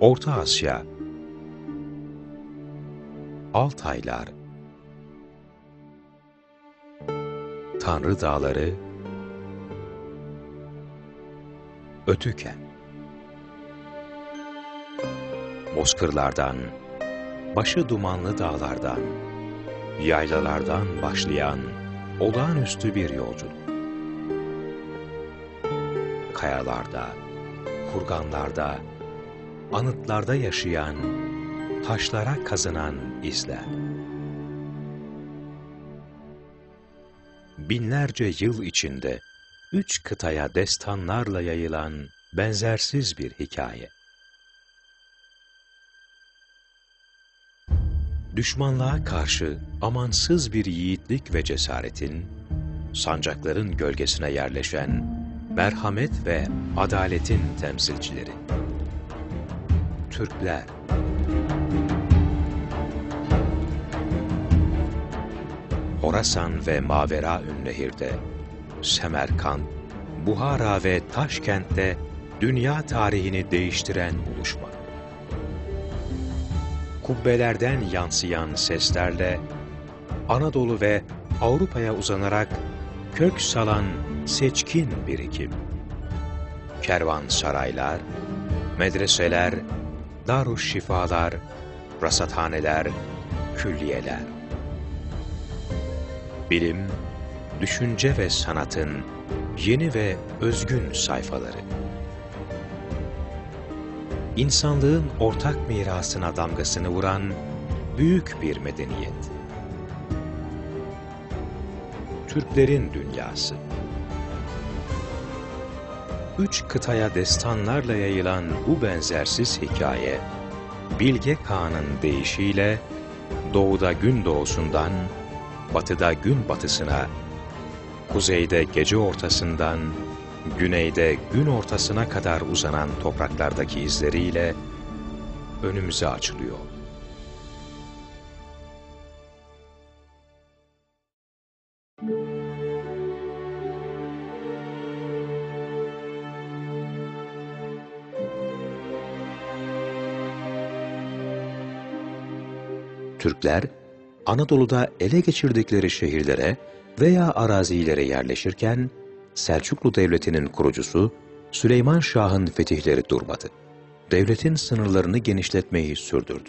Orta Asya, Altaylar, Tanrı Dağları, Ötüken. Bozkırlardan, başı dumanlı dağlardan, yaylalardan başlayan olağanüstü bir yolculuk. Kayalarda, kurganlarda, anıtlarda yaşayan, taşlara kazınan izler. Binlerce yıl içinde 3 kıtaya destanlarla yayılan benzersiz bir hikaye. Düşmanlığa karşı amansız bir yiğitlik ve cesaretin, sancakların gölgesine yerleşen merhamet ve adaletin temsilcileri. Türkler. Horasan ve Maveraünnehir'de, Semerkant, Buhara ve Taşkent'te dünya tarihini değiştiren buluşma. Kubbelerden yansıyan seslerle Anadolu ve Avrupa'ya uzanarak kök salan seçkin birikim. Kervansaraylar, medreseler, darüşşifalar, rasathaneler, külliyeler. Bilim, düşünce ve sanatın yeni ve özgün sayfaları. İnsanlığın ortak mirasına damgasını vuran büyük bir medeniyet. Türklerin dünyası. 3 kıtaya destanlarla yayılan bu benzersiz hikaye, Bilge Kağan'ın deyişiyle doğuda gün doğusundan, batıda gün batısına, kuzeyde gece ortasından, güneyde gün ortasına kadar uzanan topraklardaki izleriyle önümüze açılıyor. Türkler, Anadolu'da ele geçirdikleri şehirlere veya arazilere yerleşirken, Selçuklu Devleti'nin kurucusu Süleyman Şah'ın fetihleri durmadı. Devletin sınırlarını genişletmeyi sürdürdü.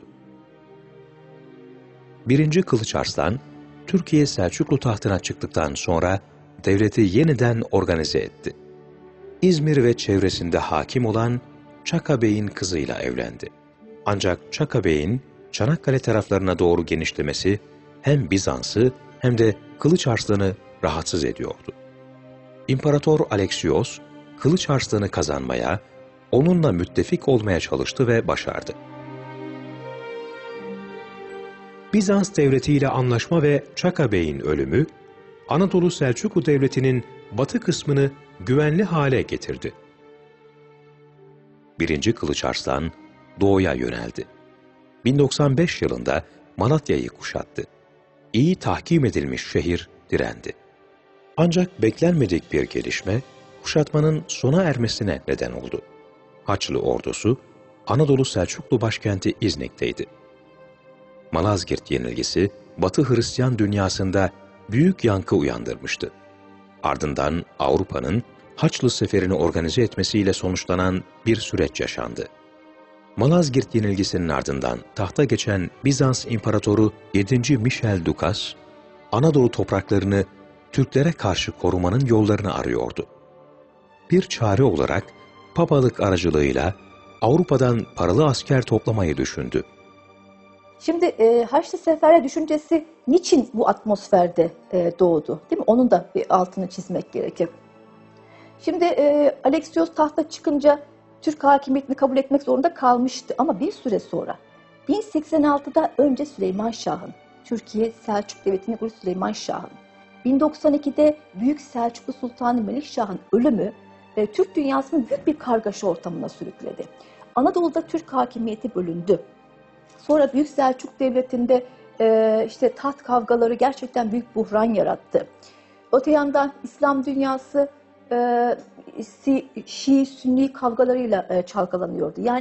1. Kılıç Arslan, Türkiye Selçuklu tahtına çıktıktan sonra devleti yeniden organize etti. İzmir ve çevresinde hakim olan Çaka Bey'in kızıyla evlendi. Ancak Çaka Bey'in Çanakkale taraflarına doğru genişlemesi hem Bizans'ı hem de Kılıç Arslan'ı rahatsız ediyordu. İmparator Alexios, Kılıç Arslan'ı kazanmaya, onunla müttefik olmaya çalıştı ve başardı. Bizans devletiyle anlaşma ve Çaka Bey'in ölümü, Anadolu Selçuklu Devleti'nin batı kısmını güvenli hale getirdi. 1. Kılıç Arslan doğuya yöneldi. 1095 yılında Malatya'yı kuşattı. İyi tahkim edilmiş şehir direndi. Ancak beklenmedik bir gelişme, kuşatmanın sona ermesine neden oldu. Haçlı ordusu, Anadolu Selçuklu başkenti İznik'teydi. Malazgirt yenilgisi, Batı Hristiyan dünyasında büyük yankı uyandırmıştı. Ardından Avrupa'nın Haçlı seferini organize etmesiyle sonuçlanan bir süreç yaşandı. Malazgirt yenilgisinin ardından tahta geçen Bizans İmparatoru 7. Michel Dukas, Anadolu topraklarını Türklere karşı korumanın yollarını arıyordu. Bir çare olarak papalık aracılığıyla Avrupa'dan paralı asker toplamayı düşündü. Şimdi Haçlı Seferleri düşüncesi niçin bu atmosferde doğdu, değil mi? Onun da bir altını çizmek gerekir. Şimdi Alexios tahta çıkınca Türk hakimiyetini kabul etmek zorunda kalmıştı ama bir süre sonra 1086'da önce Süleyman Şah'ın, Türkiye Selçuk Devleti'nin kurucusu Süleyman Şah'ın, 1092'de Büyük Selçuklu Sultanı Melikşah'ın ölümü Türk dünyasını büyük bir kargaşa ortamına sürükledi. Anadolu'da Türk hakimiyeti bölündü. Sonra Büyük Selçuk Devleti'nde işte taht kavgaları gerçekten büyük buhran yarattı. Öte yandan İslam dünyası Şii-Sünni kavgalarıyla çalkalanıyordu. Yani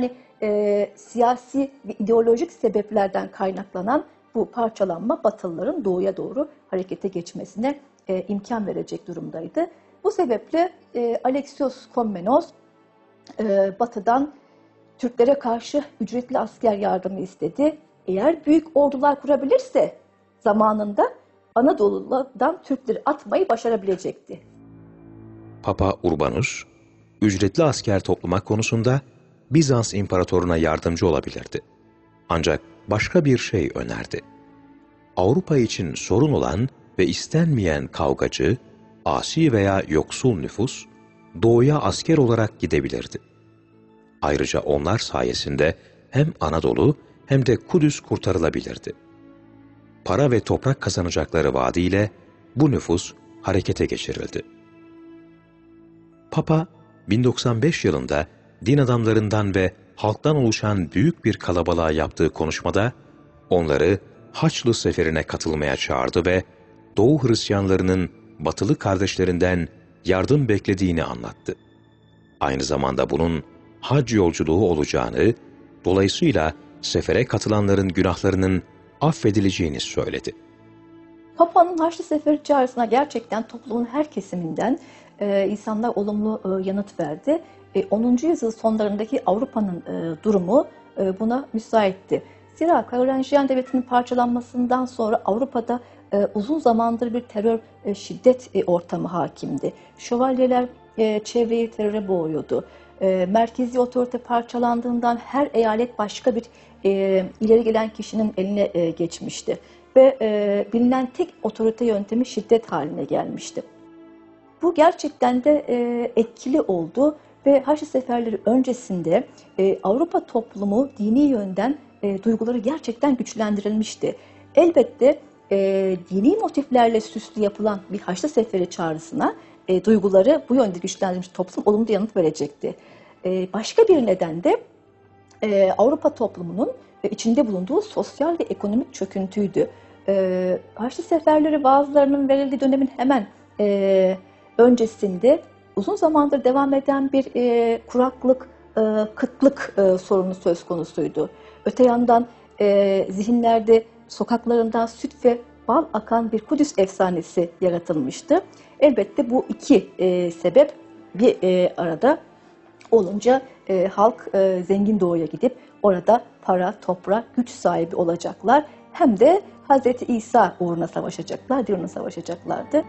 siyasi ve ideolojik sebeplerden kaynaklanan bu parçalanma Batılıların doğuya doğru harekete geçmesine imkan verecek durumdaydı. Bu sebeple Alexios Komnenos Batı'dan Türklere karşı ücretli asker yardımı istedi. Eğer büyük ordular kurabilirse zamanında Anadolu'dan Türkleri atmayı başarabilecekti. Papa Urbanus, ücretli asker toplamak konusunda Bizans imparatoruna yardımcı olabilirdi. Ancak başka bir şey önerdi. Avrupa için sorun olan ve istenmeyen kavgacı, asi veya yoksul nüfus, doğuya asker olarak gidebilirdi. Ayrıca onlar sayesinde hem Anadolu hem de Kudüs kurtarılabilirdi. Para ve toprak kazanacakları vaadiyle bu nüfus harekete geçirildi. Papa, 1095 yılında din adamlarından ve halktan oluşan büyük bir kalabalığa yaptığı konuşmada onları Haçlı Seferi'ne katılmaya çağırdı ve Doğu Hristiyanlarının batılı kardeşlerinden yardım beklediğini anlattı. Aynı zamanda bunun hac yolculuğu olacağını, dolayısıyla sefere katılanların günahlarının affedileceğini söyledi. Papa'nın Haçlı Seferi çağrısına gerçekten toplumun her kesiminden insanlar olumlu yanıt verdi. 10. yüzyıl sonlarındaki Avrupa'nın durumu buna müsaitti. Zira Karolinjiyen Devleti'nin parçalanmasından sonra Avrupa'da uzun zamandır bir terör, şiddet ortamı hakimdi. Şövalyeler çevreyi teröre boğuyordu. Merkezi otorite parçalandığından her eyalet başka bir ileri gelen kişinin eline geçmişti. Ve bilinen tek otorite yöntemi şiddet haline gelmişti. Bu gerçekten de etkili oldu ve Haçlı Seferleri öncesinde Avrupa toplumu dini yönden duyguları gerçekten güçlendirilmişti. Elbette dini motiflerle süslü yapılan bir Haçlı Seferi çağrısına duyguları bu yönde güçlendirilmiş toplum olumlu yanıt verecekti. Başka bir neden de Avrupa toplumunun içinde bulunduğu sosyal ve ekonomik çöküntüydü. Haçlı Seferleri bazılarının verildiği dönemin hemen öncesinde uzun zamandır devam eden bir kuraklık, kıtlık sorunu söz konusuydu. Öte yandan zihinlerde sokaklarından süt ve bal akan bir Kudüs efsanesi yaratılmıştı. Elbette bu iki sebep bir arada olunca halk zengin doğuya gidip orada para, toprak, güç sahibi olacaklar. Hem de Hz. İsa uğruna savaşacaklar, dinine savaşacaklardı.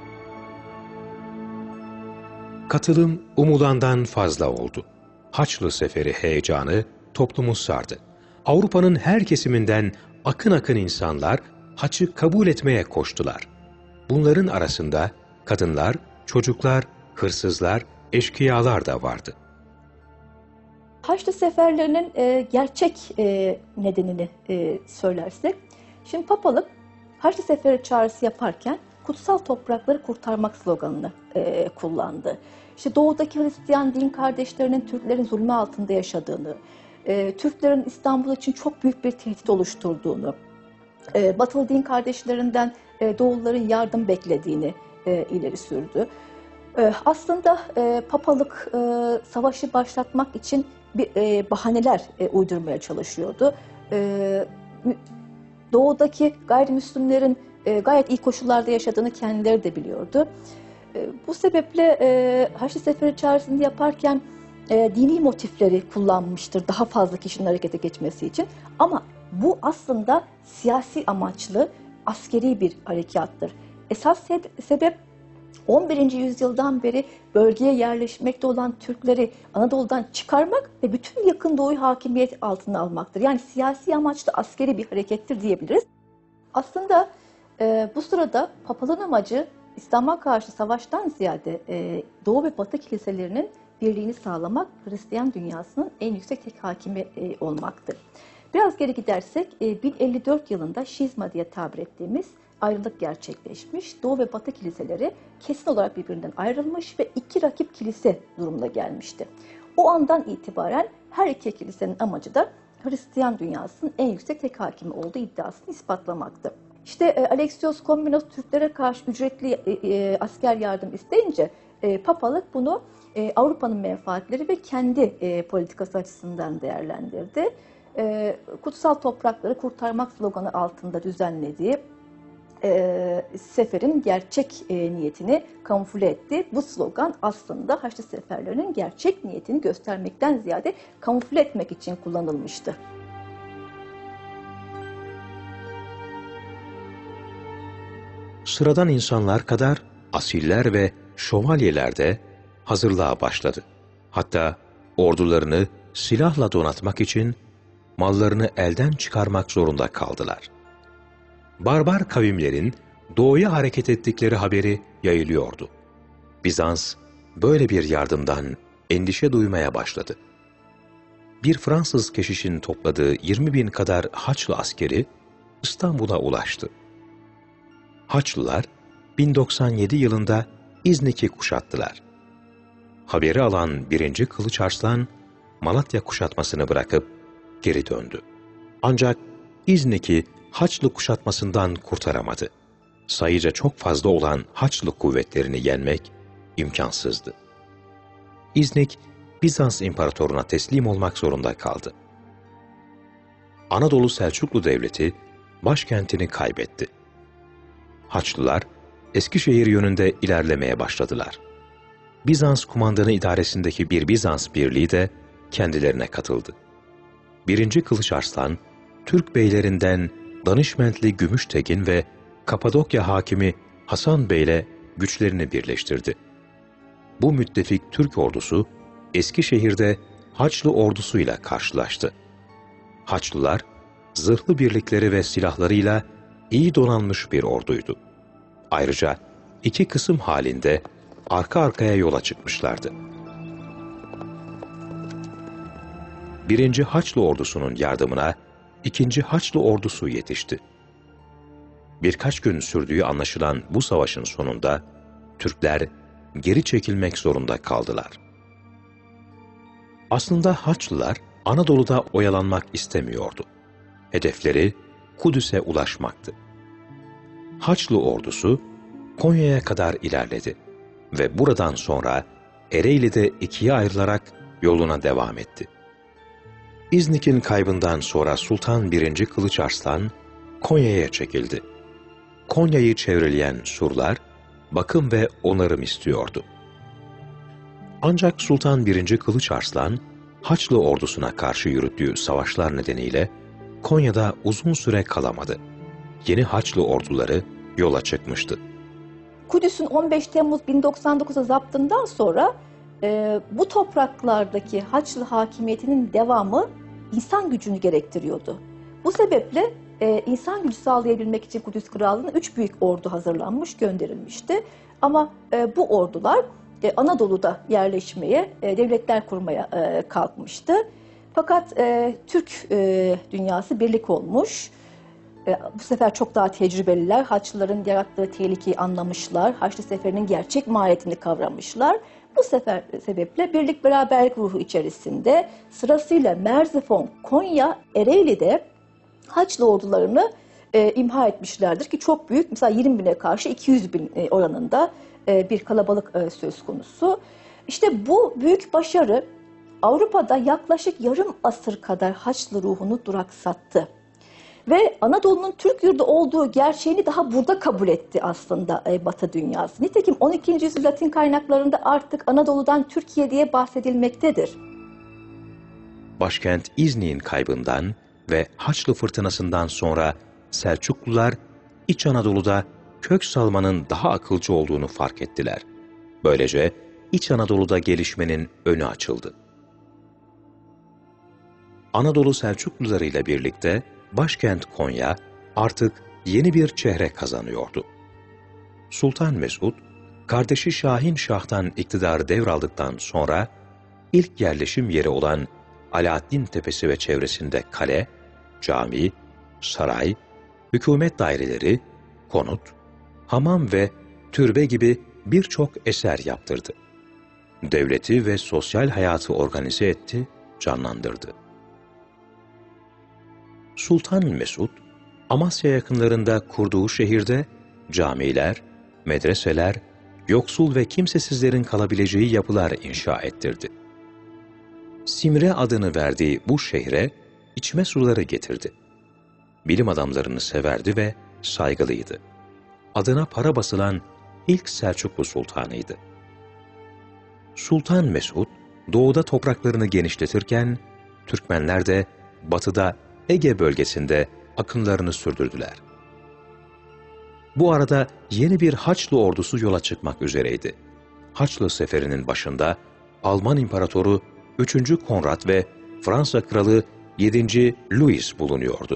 Katılım umulandan fazla oldu. Haçlı Seferi heyecanı toplumu sardı. Avrupa'nın her kesiminden akın akın insanlar haçı kabul etmeye koştular. Bunların arasında kadınlar, çocuklar, hırsızlar, eşkıyalar da vardı. Haçlı Seferlerinin gerçek nedenini söylersek, şimdi papalık Haçlı Seferi çağrısı yaparken kutsal toprakları kurtarmak sloganını kullandı. İşte doğudaki Hristiyan din kardeşlerinin Türklerin zulmü altında yaşadığını, Türklerin İstanbul için çok büyük bir tehdit oluşturduğunu, Batılı din kardeşlerinden Doğulların yardım beklediğini ileri sürdü. Aslında papalık savaşı başlatmak için bir bahaneler uydurmaya çalışıyordu. Doğudaki gayrimüslimlerin gayet iyi koşullarda yaşadığını kendileri de biliyordu. Bu sebeple Haçlı Seferi çağrısını yaparken dini motifleri kullanmıştır daha fazla kişinin harekete geçmesi için. Ama bu aslında siyasi amaçlı askeri bir harekattır. Esas sebep 11. yüzyıldan beri bölgeye yerleşmekte olan Türkleri Anadolu'dan çıkarmak ve bütün yakın doğuyu hakimiyet altına almaktır. Yani siyasi amaçlı askeri bir harekettir diyebiliriz. Aslında bu sırada papalığın amacı İslam'a karşı savaştan ziyade Doğu ve Batı kiliselerinin birliğini sağlamak, Hristiyan dünyasının en yüksek tek hakimi olmaktır. Biraz geri gidersek 1054 yılında şizma diye tabir ettiğimiz ayrılık gerçekleşmiş. Doğu ve Batı kiliseleri kesin olarak birbirinden ayrılmış ve iki rakip kilise durumuna gelmişti. O andan itibaren her iki kilisenin amacı da Hristiyan dünyasının en yüksek tek hakimi olduğu iddiasını ispatlamaktı. İşte Alexios Komnenos Türklere karşı ücretli asker yardım isteyince papalık bunu Avrupa'nın menfaatleri ve kendi politikası açısından değerlendirdi. Kutsal toprakları kurtarmak sloganı altında düzenlediği seferin gerçek niyetini kamufle etti. Bu slogan aslında Haçlı seferlerinin gerçek niyetini göstermekten ziyade kamufle etmek için kullanılmıştı. Sıradan insanlar kadar asiller ve şövalyeler de hazırlığa başladı. Hatta ordularını silahla donatmak için mallarını elden çıkarmak zorunda kaldılar. Barbar kavimlerin doğuya hareket ettikleri haberi yayılıyordu. Bizans böyle bir yardımdan endişe duymaya başladı. Bir Fransız keşişin topladığı 20.000 kadar Haçlı askeri İstanbul'a ulaştı. Haçlılar 1097 yılında İznik'i kuşattılar. Haberi alan 1. Kılıç Arslan, Malatya kuşatmasını bırakıp geri döndü. Ancak İznik'i Haçlı kuşatmasından kurtaramadı. Sayıca çok fazla olan Haçlı kuvvetlerini yenmek imkansızdı. İznik, Bizans İmparatoruna teslim olmak zorunda kaldı. Anadolu Selçuklu Devleti başkentini kaybetti. Haçlılar Eskişehir yönünde ilerlemeye başladılar. Bizans kumandanı idaresindeki bir Bizans birliği de kendilerine katıldı. 1. Kılıç Arslan, Türk beylerinden Danışmentli Gümüştekin ve Kapadokya hakimi Hasan Bey'le güçlerini birleştirdi. Bu müttefik Türk ordusu Eskişehir'de Haçlı ordusuyla karşılaştı. Haçlılar, zırhlı birlikleri ve silahlarıyla iyi donanmış bir orduydu. Ayrıca 2 kısım halinde arka arkaya yola çıkmışlardı. 1. Haçlı ordusunun yardımına 2. Haçlı ordusu yetişti. Birkaç gün sürdüğü anlaşılan bu savaşın sonunda Türkler geri çekilmek zorunda kaldılar. Aslında Haçlılar Anadolu'da oyalanmak istemiyordu. Hedefleri Kudüs'e ulaşmaktı. Haçlı ordusu Konya'ya kadar ilerledi ve buradan sonra Ereğli'de 2'ye ayrılarak yoluna devam etti. İznik'in kaybından sonra Sultan 1. Kılıç Arslan Konya'ya çekildi. Konya'yı çevreleyen surlar bakım ve onarım istiyordu. Ancak Sultan 1. Kılıç Arslan Haçlı ordusuna karşı yürüttüğü savaşlar nedeniyle Konya'da uzun süre kalamadı. Yeni Haçlı orduları yola çıkmıştı. Kudüs'ün 15 Temmuz 1099'a zaptından sonra bu topraklardaki Haçlı hakimiyetinin devamı insan gücünü gerektiriyordu. Bu sebeple insan gücü sağlayabilmek için Kudüs Krallığı'na 3 büyük ordu hazırlanmış, gönderilmişti. Ama bu ordular Anadolu'da yerleşmeye, devletler kurmaya kalkmıştı. Fakat Türk dünyası birlik olmuş. Bu sefer çok daha tecrübeliler, Haçlıların yarattığı tehlikeyi anlamışlar, Haçlı Seferi'nin gerçek mahiyetini kavramışlar. Bu sebeple birlik beraberlik ruhu içerisinde sırasıyla Merzifon, Konya, Ereğli'de Haçlı ordularını imha etmişlerdir ki çok büyük, mesela 20.000'e karşı 200.000 oranında bir kalabalık söz konusu. İşte bu büyük başarı Avrupa'da yaklaşık yarım asır kadar Haçlı ruhunu duraksattı. Ve Anadolu'nun Türk yurdu olduğu gerçeğini daha burada kabul etti aslında Batı dünyası. Nitekim 12. yüzyıl Latin kaynaklarında artık Anadolu'dan Türkiye diye bahsedilmektedir. Başkent İznik'in kaybından ve Haçlı fırtınasından sonra Selçuklular İç Anadolu'da kök salmanın daha akılcı olduğunu fark ettiler. Böylece İç Anadolu'da gelişmenin önü açıldı. Anadolu Selçukluları ile birlikte başkent Konya artık yeni bir çehre kazanıyordu. Sultan Mesud, kardeşi Şahin Şah'tan iktidarı devraldıktan sonra ilk yerleşim yeri olan Alaaddin Tepesi ve çevresinde kale, cami, saray, hükümet daireleri, konut, hamam ve türbe gibi birçok eser yaptırdı. Devleti ve sosyal hayatı organize etti, canlandırdı. Sultan Mesud, Amasya yakınlarında kurduğu şehirde camiler, medreseler, yoksul ve kimsesizlerin kalabileceği yapılar inşa ettirdi. Simre adını verdiği bu şehre içme suları getirdi. Bilim adamlarını severdi ve saygılıydı. Adına para basılan ilk Selçuklu sultanıydı. Sultan Mesud, doğuda topraklarını genişletirken, Türkmenler de batıda Ege bölgesinde akınlarını sürdürdüler. Bu arada yeni bir Haçlı ordusu yola çıkmak üzereydi. Haçlı seferinin başında Alman İmparatoru 3. Konrad ve Fransa Kralı 7. Louis bulunuyordu.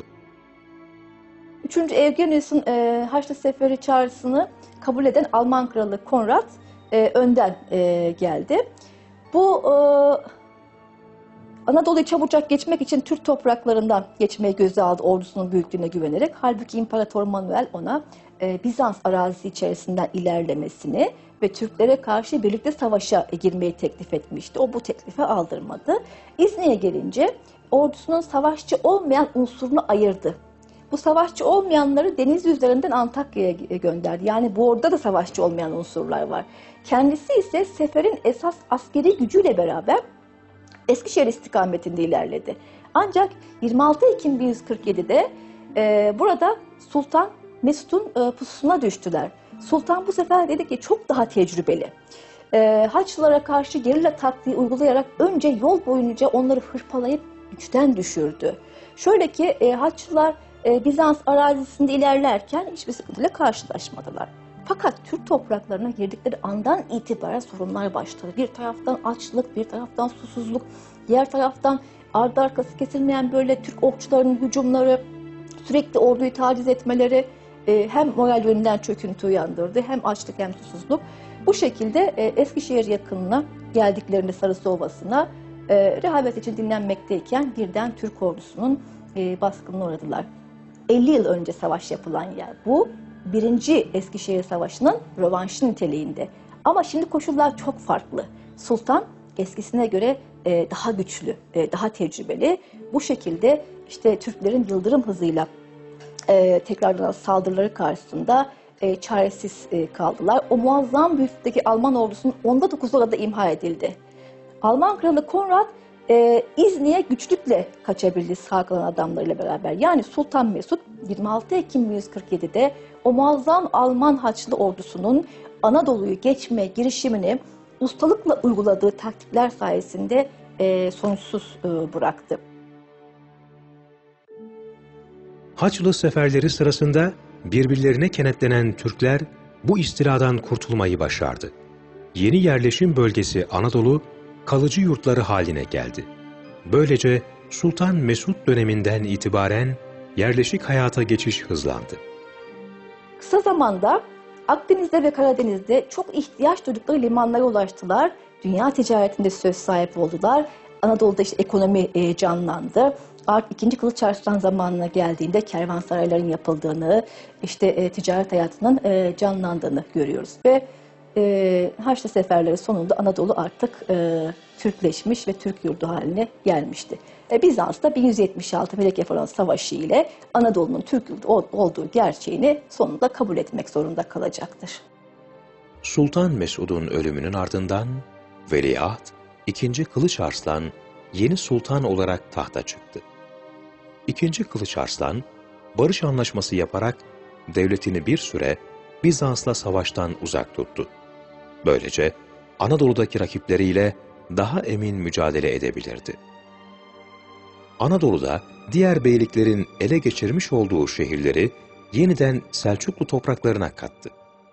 3. Eugenius'un Haçlı Seferi çağrısını kabul eden Alman Kralı Konrad önden geldi. Bu Anadolu'yu çabucak geçmek için Türk topraklarından geçmeyi göze aldı ordusunun büyüklüğüne güvenerek. Halbuki İmparator Manuel ona Bizans arazisi içerisinden ilerlemesini ve Türklere karşı birlikte savaşa girmeyi teklif etmişti. O bu teklife aldırmadı. İznik'e gelince ordusunun savaşçı olmayan unsurunu ayırdı. Bu savaşçı olmayanları deniz üzerinden Antakya'ya gönderdi. Yani bu orada da savaşçı olmayan unsurlar var. Kendisi ise seferin esas askeri gücüyle beraber Eskişehir istikametinde ilerledi. Ancak 26 Ekim 1147'de burada Sultan Mesud'un pususuna düştüler. Sultan bu sefer dedi ki çok daha tecrübeli. Haçlılara karşı gerilla taktiği uygulayarak önce yol boyunca onları hırpalayıp güçten düşürdü. Şöyle ki Haçlılar Bizans arazisinde ilerlerken hiçbir sıkıntıyla karşılaşmadılar. Fakat Türk topraklarına girdikleri andan itibaren sorunlar başladı. Bir taraftan açlık, bir taraftan susuzluk, diğer taraftan ardı arkası kesilmeyen böyle Türk okçularının hücumları, sürekli orduyu taciz etmeleri hem moral yönünden çöküntü uyandırdı, hem açlık hem susuzluk. Bu şekilde Eskişehir yakınına geldiklerinde Sarısı Ovası'na rehavet için dinlenmekteyken birden Türk ordusunun baskınına uğradılar. 50 yıl önce savaş yapılan yer bu. 1. Eskişehir Savaşı'nın rövanşı niteliğinde. Ama şimdi koşullar çok farklı. Sultan eskisine göre daha güçlü, daha tecrübeli. Bu şekilde işte Türklerin yıldırım hızıyla tekrardan saldırıları karşısında çaresiz kaldılar. O muazzam büyüklükteki Alman ordusunun 9'u orada imha edildi. Alman kralı Konrad İznik'e güçlükle kaçabildi sağ kalan adamlarıyla beraber. Yani Sultan Mesud 26 Ekim 1147'de o muazzam Alman Haçlı ordusunun Anadolu'yu geçme girişimini ustalıkla uyguladığı taktikler sayesinde sonuçsuz bıraktı. Haçlı seferleri sırasında birbirlerine kenetlenen Türkler bu istiladan kurtulmayı başardı. Yeni yerleşim bölgesi Anadolu, kalıcı yurtları haline geldi. Böylece Sultan Mesud döneminden itibaren yerleşik hayata geçiş hızlandı. Kısa zamanda Akdeniz'de ve Karadeniz'de çok ihtiyaç duydukları limanlara ulaştılar. Dünya ticaretinde söz sahibi oldular. Anadolu'da işte ekonomi canlandı. Artık 2. Kılıç Arslan zamanına geldiğinde kervansarayların yapıldığını, işte ticaret hayatının canlandığını görüyoruz. Ve Haçlı seferleri sonunda Anadolu artık Türkleşmiş ve Türk yurdu haline gelmişti. Bizans'ta 1176 Melekefalon Savaşı ile Anadolu'nun Türk yurdu olduğu gerçeğini sonunda kabul etmek zorunda kalacaktır. Sultan Mesud'un ölümünün ardından Veliaht 2. Kılıç Arslan yeni sultan olarak tahta çıktı. 2. Kılıç Arslan barış anlaşması yaparak devletini bir süre Bizans'la savaştan uzak tuttu. Böylece Anadolu'daki rakipleriyle daha emin mücadele edebilirdi. Anadolu'da diğer beyliklerin ele geçirmiş olduğu şehirleri yeniden Selçuklu topraklarına kattı.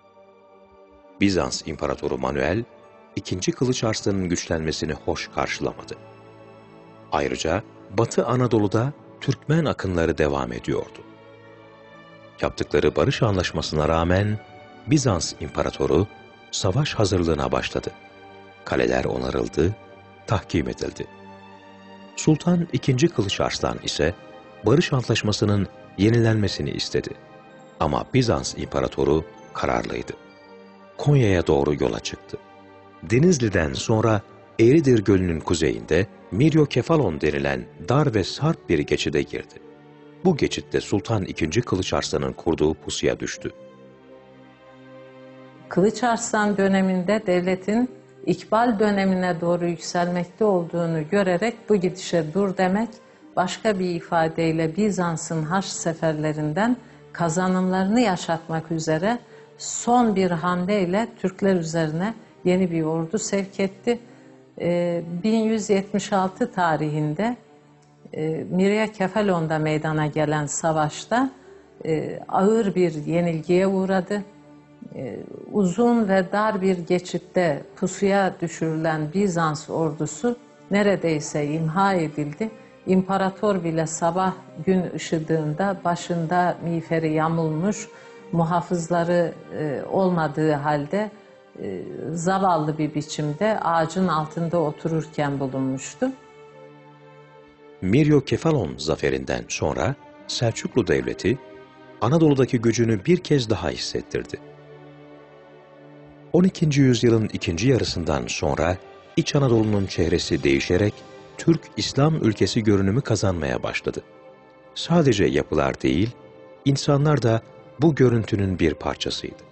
Bizans İmparatoru Manuel, 2. Kılıç Arslan'ın güçlenmesini hoş karşılamadı. Ayrıca Batı Anadolu'da Türkmen akınları devam ediyordu. Yaptıkları barış anlaşmasına rağmen Bizans İmparatoru savaş hazırlığına başladı. Kaleler onarıldı, tahkim edildi. Sultan II. Kılıç Arslan ise barış antlaşmasının yenilenmesini istedi. Ama Bizans İmparatoru kararlıydı. Konya'ya doğru yola çıktı. Denizli'den sonra Eğridir Gölü'nün kuzeyinde Miryokefalon denilen dar ve sarp bir geçide girdi. Bu geçitte Sultan II. Kılıç Arslan'ın kurduğu pusuya düştü. Kılıç Arslan döneminde devletin ikbal dönemine doğru yükselmekte olduğunu görerek bu gidişe dur demek, başka bir ifadeyle Bizans'ın Haç seferlerinden kazanımlarını yaşatmak üzere son bir hamleyle Türkler üzerine yeni bir ordu sevk etti. 1176 tarihinde Mirya Kefalon'da meydana gelen savaşta ağır bir yenilgiye uğradı. Uzun ve dar bir geçitte pusuya düşürülen Bizans ordusu neredeyse imha edildi. İmparator bile sabah gün ışıdığında başında miğferi yamulmuş, muhafızları olmadığı halde zavallı bir biçimde ağacın altında otururken bulunmuştu. Miryokefalon zaferinden sonra Selçuklu Devleti Anadolu'daki gücünü bir kez daha hissettirdi. 12. yüzyılın ikinci yarısından sonra İç Anadolu'nun çehresi değişerek Türk İslam ülkesi görünümü kazanmaya başladı. Sadece yapılar değil, insanlar da bu görüntünün bir parçasıydı.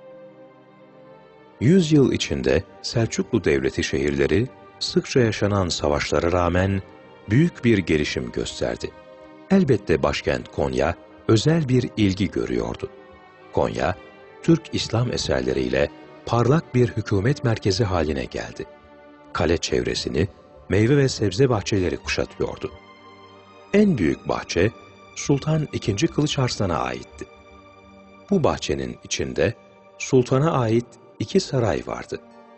100 yıl içinde Selçuklu Devleti şehirleri sıkça yaşanan savaşlara rağmen büyük bir gelişim gösterdi. Elbette başkent Konya özel bir ilgi görüyordu. Konya, Türk İslam eserleriyle parlak bir hükümet merkezi haline geldi. Kale çevresini meyve ve sebze bahçeleri kuşatıyordu. En büyük bahçe Sultan II. Kılıç Arslan'a aitti. Bu bahçenin içinde sultana ait 2 saray vardı.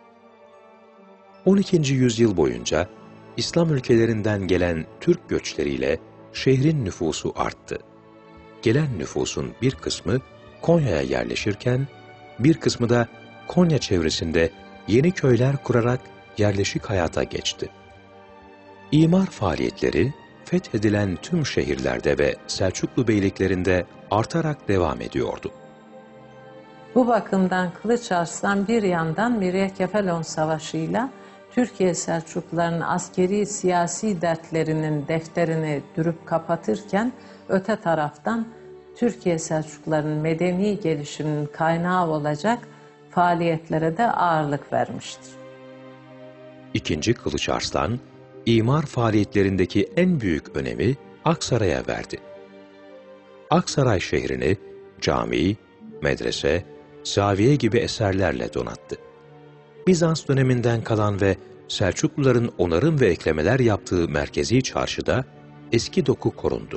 12. yüzyıl boyunca İslam ülkelerinden gelen Türk göçleriyle şehrin nüfusu arttı. Gelen nüfusun bir kısmı Konya'ya yerleşirken, bir kısmı da Konya çevresinde yeni köyler kurarak yerleşik hayata geçti. İmar faaliyetleri fethedilen tüm şehirlerde ve Selçuklu beyliklerinde artarak devam ediyordu. Bu bakımdan Kılıç Arslan bir yandan Miryakefalon Savaşı'yla Türkiye Selçuklularının askeri siyasi dertlerinin defterini dürüp kapatırken, öte taraftan Türkiye Selçuklularının medeni gelişiminin kaynağı olacak faaliyetlere de ağırlık vermiştir. İkinci Kılıç Arslan, imar faaliyetlerindeki en büyük önemi Aksaray'a verdi. Aksaray şehrini cami, medrese, zaviye gibi eserlerle donattı. Bizans döneminden kalan ve Selçukluların onarım ve eklemeler yaptığı merkezi çarşıda eski doku korundu.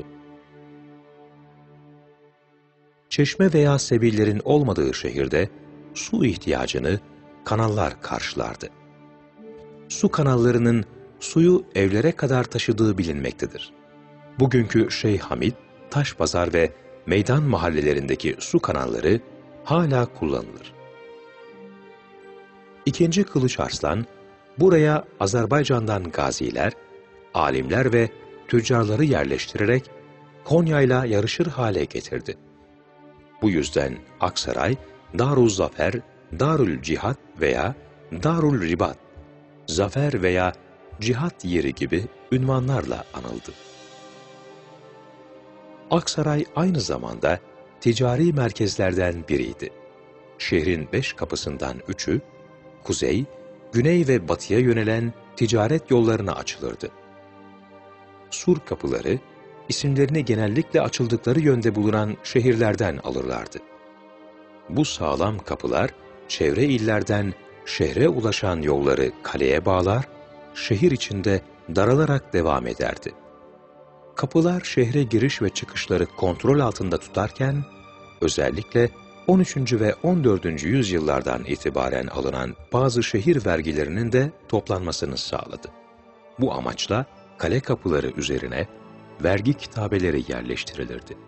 Çeşme veya sebillerin olmadığı şehirde su ihtiyacını kanallar karşılardı. Su kanallarının suyu evlere kadar taşıdığı bilinmektedir. Bugünkü Şeyh Hamid, Taşpazar ve meydan mahallelerindeki su kanalları hala kullanılır. İkinci Kılıç Arslan, buraya Azerbaycan'dan gaziler, alimler ve tüccarları yerleştirerek Konya'yla yarışır hale getirdi. Bu yüzden Aksaray, Darüzzafer, Darül Cihat veya Darül Ribat, zafer veya cihat yeri gibi ünvanlarla anıldı. Aksaray aynı zamanda ticari merkezlerden biriydi. Şehrin 5 kapısından 3'ü, kuzey, güney ve batıya yönelen ticaret yollarına açılırdı. Sur kapıları, isimlerini genellikle açıldıkları yönde bulunan şehirlerden alırlardı. Bu sağlam kapılar, çevre illerden şehre ulaşan yolları kaleye bağlar, şehir içinde daralarak devam ederdi. Kapılar şehre giriş ve çıkışları kontrol altında tutarken, özellikle 13. ve 14. yüzyıllardan itibaren alınan bazı şehir vergilerinin de toplanmasını sağladı. Bu amaçla kale kapıları üzerine vergi kitabeleri yerleştirilirdi.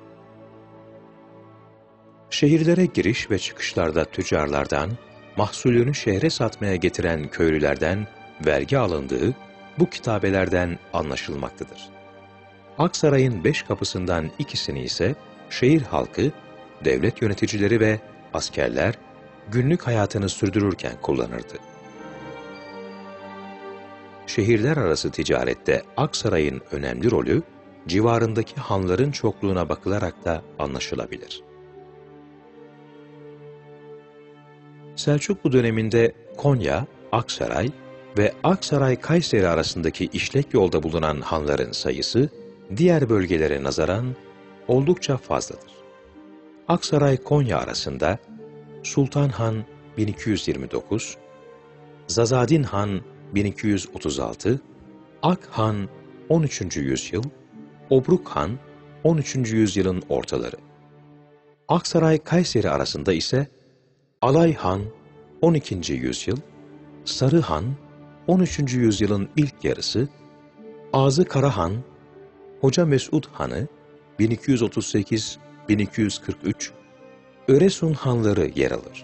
Şehirlere giriş ve çıkışlarda tüccarlardan, mahsulünü şehre satmaya getiren köylülerden vergi alındığı bu kitabelerden anlaşılmaktadır. Aksaray'ın 5 kapısından ikisini ise şehir halkı, devlet yöneticileri ve askerler günlük hayatını sürdürürken kullanırdı. Şehirler arası ticarette Aksaray'ın önemli rolü, civarındaki hanların çokluğuna bakılarak da anlaşılabilir. Selçuklu döneminde Konya, Aksaray ve Aksaray-Kayseri arasındaki işlek yolda bulunan hanların sayısı diğer bölgelere nazaran oldukça fazladır. Aksaray-Konya arasında Sultan Han 1229, Zazadin Han 1236, Ak Han 13. yüzyıl, Obruk Han 13. yüzyılın ortaları. Aksaray-Kayseri arasında ise Alay Han 12. yüzyıl, Sarı Han 13. yüzyılın ilk yarısı, Ağzı Kara Han, Hoca Mesud Han'ı 1238-1243, Öresun Hanları yer alır.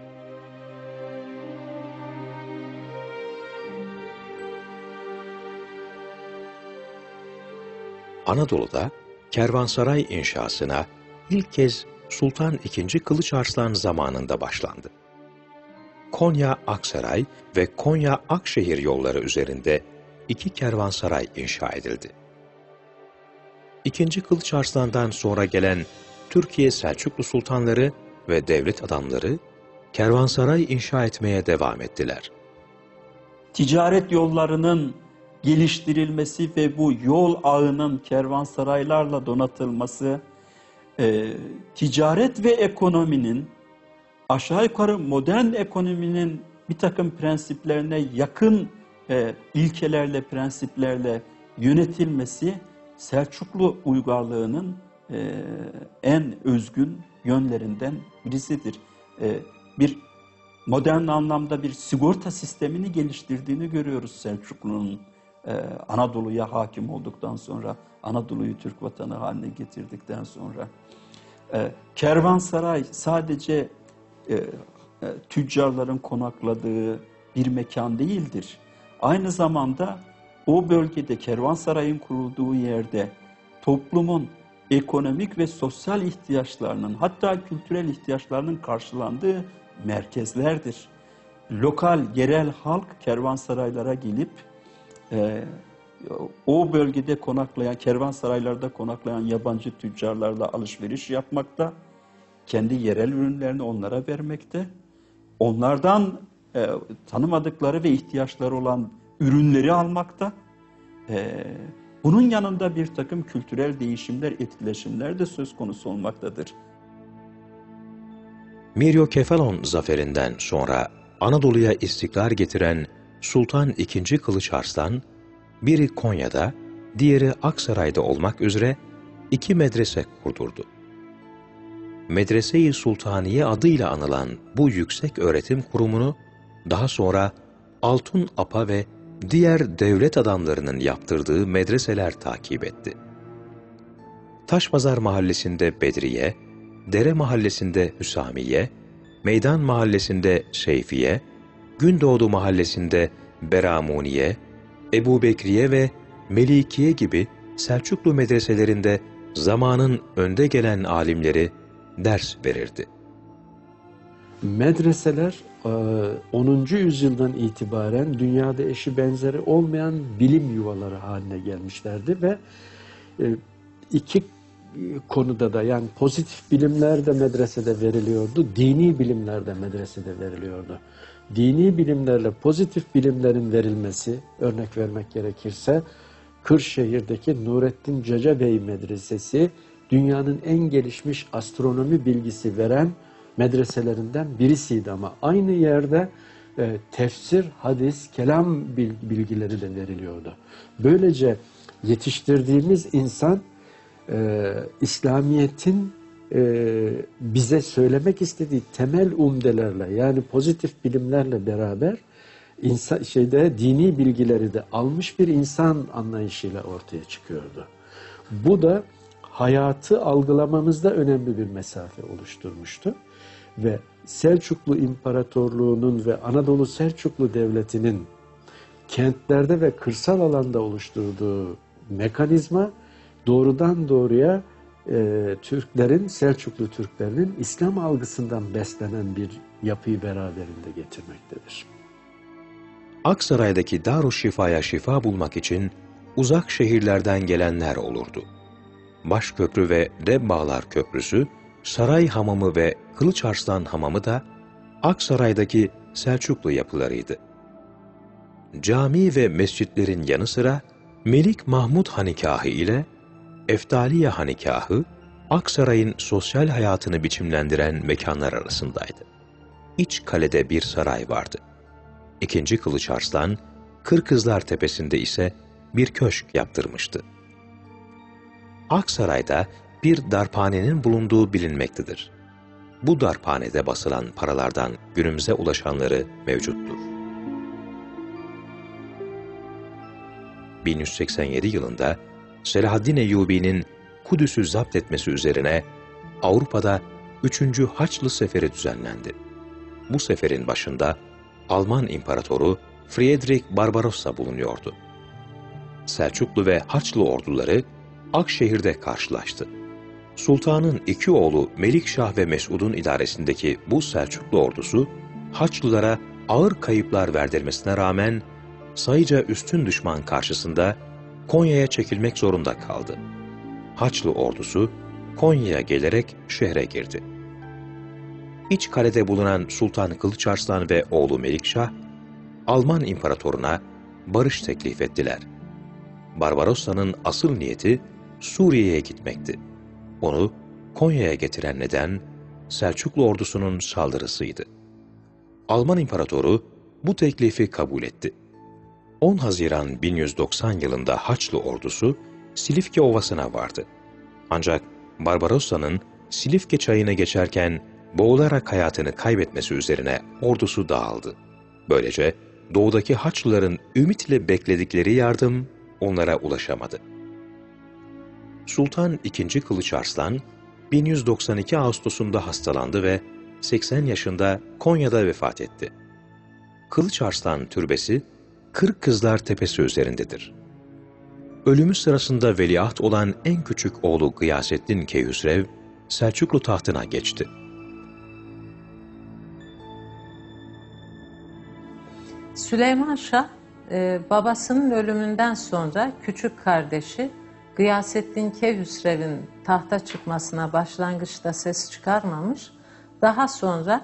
Anadolu'da kervansaray inşasına ilk kez Sultan II. Kılıç Arslan zamanında başlandı. Konya-Aksaray ve Konya-Akşehir yolları üzerinde 2 kervansaray inşa edildi. II. Kılıç Arslan'dan sonra gelen Türkiye Selçuklu sultanları ve devlet adamları kervansaray inşa etmeye devam ettiler. Ticaret yollarının geliştirilmesi ve bu yol ağının kervansaraylarla donatılması, ticaret ve ekonominin aşağı yukarı modern ekonominin bir takım prensiplerine yakın ilkelerle, prensiplerle yönetilmesi Selçuklu uygarlığının en özgün yönlerinden birisidir. Bir modern anlamda bir sigorta sistemini geliştirdiğini görüyoruz Selçuklu'nun Anadolu'ya hakim olduktan sonra, Anadolu'yu Türk vatanı haline getirdikten sonra. Kervansaray sadece tüccarların konakladığı bir mekan değildir. Aynı zamanda o bölgede kervansarayın kurulduğu yerde toplumun ekonomik ve sosyal ihtiyaçlarının, hatta kültürel ihtiyaçlarının karşılandığı merkezlerdir. Lokal, yerel halk kervansaraylara gelip o bölgede konaklayan, kervansaraylarda konaklayan yabancı tüccarlarla alışveriş yapmakta, kendi yerel ürünlerini onlara vermekte, onlardan tanımadıkları ve ihtiyaçları olan ürünleri almakta. Bunun yanında bir takım kültürel değişimler, etkileşimler de söz konusu olmaktadır. Miryokefalon zaferinden sonra Anadolu'ya istikrar getiren Sultan II. Kılıç Arslan, biri Konya'da, diğeri Aksaray'da olmak üzere 2 medrese kurdurdu. Medrese-i Sultaniye adıyla anılan bu yüksek öğretim kurumunu daha sonra Altun Apa ve diğer devlet adamlarının yaptırdığı medreseler takip etti. Taşpazar mahallesinde Bedriye, Dere mahallesinde Hüsamiye, Meydan mahallesinde Seyfiye, Gündoğdu mahallesinde Beramuniye, Ebubekriye ve Melikiye gibi Selçuklu medreselerinde zamanın önde gelen alimleri ders verirdi. Medreseler 10. yüzyıldan itibaren dünyada eşi benzeri olmayan bilim yuvaları haline gelmişlerdi ve iki konuda da, yani pozitif bilimler de medresede veriliyordu, dini bilimler de medresede veriliyordu. Dini bilimlerle pozitif bilimlerin verilmesi, örnek vermek gerekirse, Kırşehir'deki Nurettin Cacabey Medresesi dünyanın en gelişmiş astronomi bilgisi veren medreselerinden birisiydi ama aynı yerde tefsir, hadis, kelam bilgileri de veriliyordu. Böylece yetiştirdiğimiz insan İslamiyet'in bize söylemek istediği temel umdelerle, yani pozitif bilimlerle beraber dini bilgileri de almış bir insan anlayışıyla ortaya çıkıyordu. Bu da hayatı algılamamızda önemli bir mesafe oluşturmuştu. Ve Selçuklu İmparatorluğu'nun ve Anadolu Selçuklu Devleti'nin kentlerde ve kırsal alanda oluşturduğu mekanizma doğrudan doğruya Türklerin, Selçuklu Türklerinin İslam algısından beslenen bir yapıyı beraberinde getirmektedir. Aksaray'daki Darüşşifa'ya şifa bulmak için uzak şehirlerden gelenler olurdu. Başköprü ve Debbağlar Köprüsü, Saray Hamamı ve Kılıç Arslan Hamamı da Aksaray'daki Selçuklu yapılarıydı. Cami ve mescitlerin yanı sıra Melik Mahmud Hanigahı ile Eftaliye Hanigahı, Aksaray'ın sosyal hayatını biçimlendiren mekanlar arasındaydı. İç kalede bir saray vardı. II. Kılıç Arslan, Kırkızlar Tepesi'nde ise bir köşk yaptırmıştı. Aksaray'da bir darphanenin bulunduğu bilinmektedir. Bu darphanede basılan paralardan günümüze ulaşanları mevcuttur. 1187 yılında Selahaddin Eyyubi'nin Kudüs'ü zapt etmesi üzerine Avrupa'da 3. Haçlı Seferi düzenlendi. Bu seferin başında Alman İmparatoru Friedrich Barbarossa bulunuyordu. Selçuklu ve Haçlı orduları Akşehir'de karşılaştı. Sultanın iki oğlu Melikşah ve Mesud'un idaresindeki bu Selçuklu ordusu, Haçlılara ağır kayıplar verdirmesine rağmen sayıca üstün düşman karşısında Konya'ya çekilmek zorunda kaldı. Haçlı ordusu Konya'ya gelerek şehre girdi. İç kalede bulunan Sultan Kılıç Arslan ve oğlu Melikşah, Alman imparatoruna barış teklif ettiler. Barbarossa'nın asıl niyeti Suriye'ye gitmekti. Onu Konya'ya getiren neden Selçuklu ordusunun saldırısıydı. Alman imparatoru bu teklifi kabul etti. 10 Haziran 1190 yılında Haçlı ordusu Silifke Ovası'na vardı. Ancak Barbarossa'nın Silifke çayını geçerken boğularak hayatını kaybetmesi üzerine ordusu dağıldı. Böylece doğudaki Haçlıların ümitle bekledikleri yardım onlara ulaşamadı. Sultan II. Kılıç Arslan 1192 Ağustos'unda hastalandı ve 80 yaşında Konya'da vefat etti. Kılıç Arslan türbesi Kırkızlar Tepesi üzerindedir. Ölümü sırasında veliaht olan en küçük oğlu Gıyasettin Keyhüsrev Selçuklu tahtına geçti. Süleyman Şah, babasının ölümünden sonra küçük kardeşi Gıyasettin Keyhüsrev'in tahta çıkmasına başlangıçta ses çıkarmamış. Daha sonra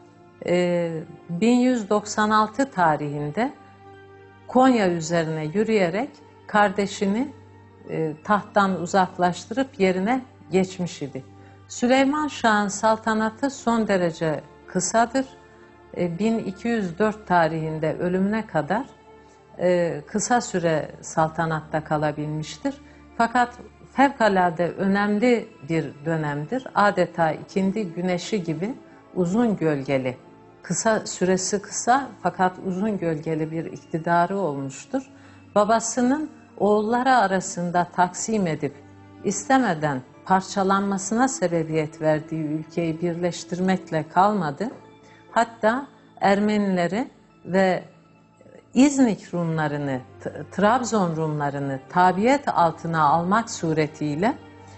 1196 tarihinde Konya üzerine yürüyerek kardeşini tahttan uzaklaştırıp yerine geçmiş idi. Süleyman Şah'ın saltanatı son derece kısadır. 1204 tarihinde ölümüne kadar kısa süre saltanatta kalabilmiştir. Fakat fevkalade önemli bir dönemdir. Adeta ikindi güneşi gibi uzun gölgeli, süresi kısa fakat uzun gölgeli bir iktidarı olmuştur. Babasının oğulları arasında taksim edip istemeden parçalanmasına sebebiyet verdiği ülkeyi birleştirmekle kalmadı. Hatta Ermenileri ve İznik Rumlarını, Trabzon Rumlarını tabiyet altına almak suretiyle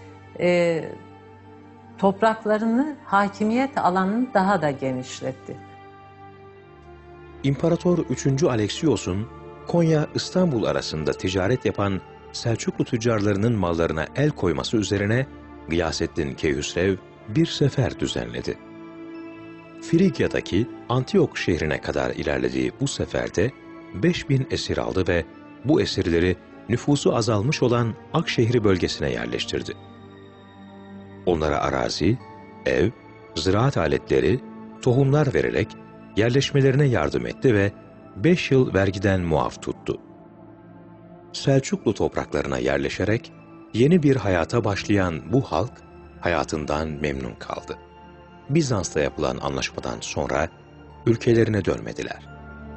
topraklarını, hakimiyet alanını daha da genişletti. İmparator 3. Alexios'un Konya-İstanbul arasında ticaret yapan Selçuklu tüccarlarının mallarına el koyması üzerine Gıyasettin Keyhüsrev bir sefer düzenledi. Frigya'daki Antiyok şehrine kadar ilerlediği bu seferde 5000 esir aldı ve bu esirleri nüfusu azalmış olan Akşehir bölgesine yerleştirdi. Onlara arazi, ev, ziraat aletleri, tohumlar vererek yerleşmelerine yardım etti ve 5 yıl vergiden muaf tuttu. Selçuklu topraklarına yerleşerek yeni bir hayata başlayan bu halk hayatından memnun kaldı. Bizans'ta yapılan anlaşmadan sonra ülkelerine dönmediler.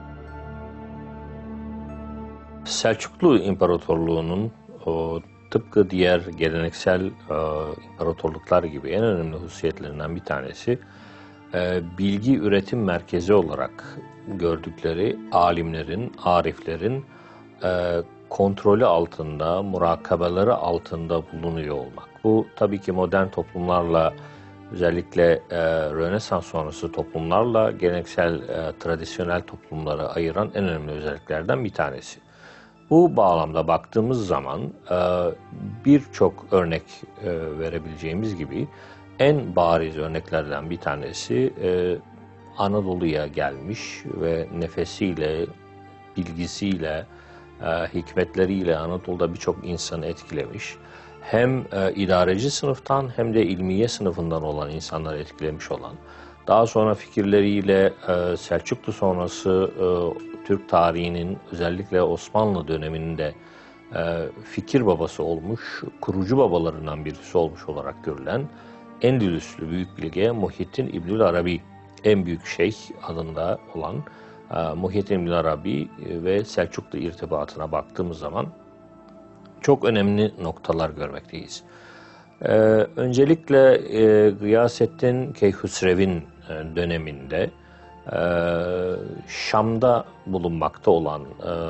Selçuklu İmparatorluğu'nun tıpkı diğer geleneksel imparatorluklar gibi en önemli hususiyetlerinden bir tanesi bilgi üretim merkezi olarak gördükleri alimlerin, ariflerin kontrolü altında, murakabeleri altında bulunuyor olmak. Bu tabii ki modern toplumlarla, özellikle Rönesans sonrası toplumlarla geleneksel, tradisyonel toplumları ayıran en önemli özelliklerden bir tanesi. Bu bağlamda baktığımız zaman birçok örnek verebileceğimiz gibi en bariz örneklerden bir tanesi Anadolu'ya gelmiş ve nefesiyle, bilgisiyle, hikmetleriyle Anadolu'da birçok insanı etkilemiş. Hem idareci sınıftan hem de ilmiye sınıfından olan insanları etkilemiş olan, daha sonra fikirleriyle Selçuklu sonrası Türk tarihinin özellikle Osmanlı döneminde fikir babası olmuş, kurucu babalarından birisi olmuş olarak görülen Endülüslü büyük bilge Muhyiddin İbnül Arabi, en büyük şeyh adında olan Muhyiddin İbnül Arabi ve Selçuklu irtibatına baktığımız zaman çok önemli noktalar görmekteyiz. Öncelikle Gıyasettin Keyhüsrev'in döneminde Şam'da bulunmakta olan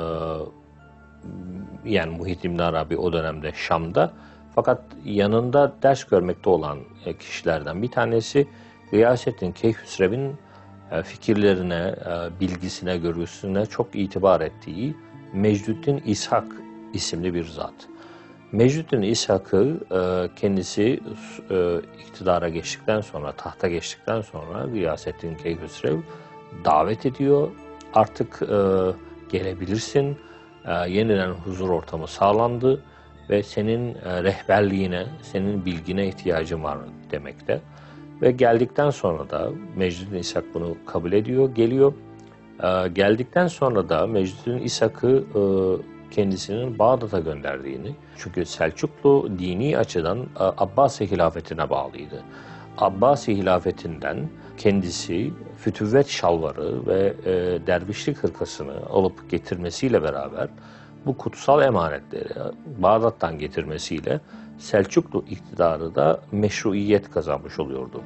yani Muhyiddin İbn Arabi o dönemde Şam'da, fakat yanında ders görmekte olan kişilerden bir tanesi Gıyasettin Keyhüsrev'in fikirlerine, bilgisine, görgüsüne çok itibar ettiği Mecdüddin İshak isimli bir zat. Mecdüddin İshak'ı kendisi iktidara geçtikten sonra, tahta geçtikten sonra Gıyasettin Keyhüsrev davet ediyor. Artık gelebilirsin, yeniden huzur ortamı sağlandı ve senin rehberliğine, senin bilgine ihtiyacım var demekte. Ve geldikten sonra da Mecdüddin İshak bunu kabul ediyor, geliyor. Geldikten sonra da Mecdüddin İshak'ı kendisinin Bağdat'a gönderdiğini, çünkü Selçuklu dini açıdan Abbasi hilafetine bağlıydı. Abbasi hilafetinden kendisi fütüvvet şalvarı ve dervişlik hırkasını alıp getirmesiyle beraber bu kutsal emanetleri Bağdat'tan getirmesiyle Selçuklu iktidarı da meşruiyet kazanmış oluyordu.